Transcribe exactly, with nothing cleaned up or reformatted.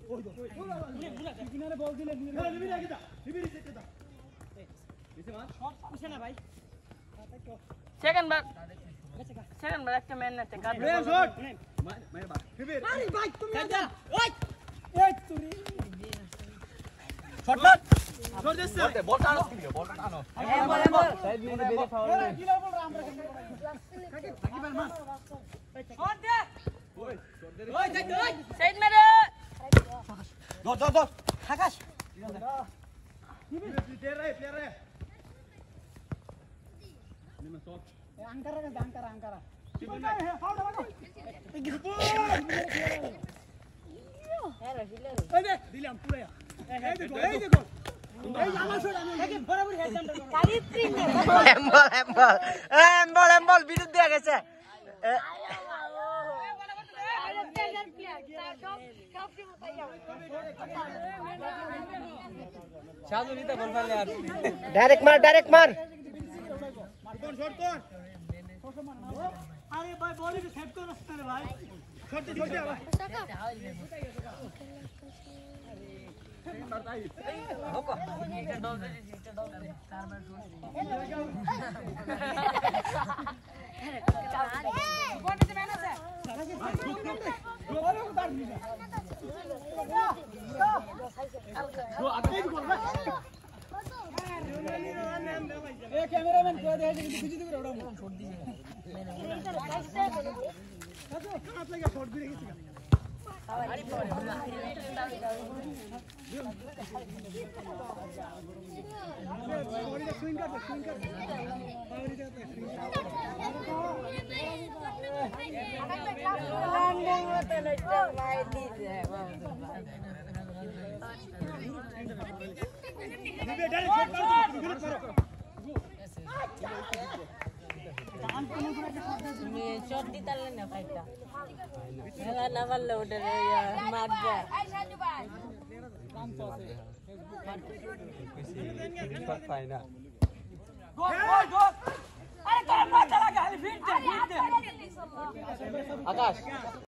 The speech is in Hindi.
কিনারে বল দিলে নিবি না কিটা নিবি রে কিটা নিচে মার শট পুছে না ভাই সেকেন্ড বার সেকেন্ড বার একটা ম্যান নাতে কাট রে শট মার মার বা নিবি আরে ভাই তুমি যা ওই এই তুই শট শট শট দিছে বল টানো বল টানো বল বল সাইড নিয়ে বেরে ফাউল এ কি বল রে আমরা কাকে বাকি বার মার শট দে ওই শট দে ওই সাইড ওই সাইড মেরে দর দর দর আকাশ নিবি প্লেয়ার রে প্লেয়ার রে নিমা শট এ আঙ্কারা কে আঙ্কারা আঙ্কারা ঠিক না হে ফাউল দাও এই গ্রুপ হ্যাঁ রহিলে এই দে দিলাম পুরো এই দেখো এই দেখো এই আমার শট আমি দেখি বরাবর হেড ডাউন কালি তিন এম্বল এম্বল এম্বল এম্বল বিদ্যুৎ দেয়া গেছে শাদু নিতে বল ফেলে আর ডাইরেক্ট মার ডাইরেক্ট মার কোন শট কোন আরে ভাই বলি তো সেভ কর না রে ভাই শট দে শট দে ভাই মারতাই হোক এটা ডল দে এটা ডল দে চার বার শট কোন দিতে ম্যান আছে जो आगे भी बोल रहा ए कैमरामैन को दे दे बिजी दे रहा हूं छोड़ दीजिए काटो हाथ लगा शॉट भी देखिएगा अरे बॉडी का स्विंग कर स्विंग कर बॉडी का स्विंग लैंडिंग होते लगते भाई दीजिए निबे डायरेक्ट शॉट मार दो गलत मारो ये शॉट दी तले ना फाइटा मेरा नवल लोड रे मार दे काम तो से शॉट फाइना गो गो गो अरे काम मत चला गाली फिट दे फिट दे आकाश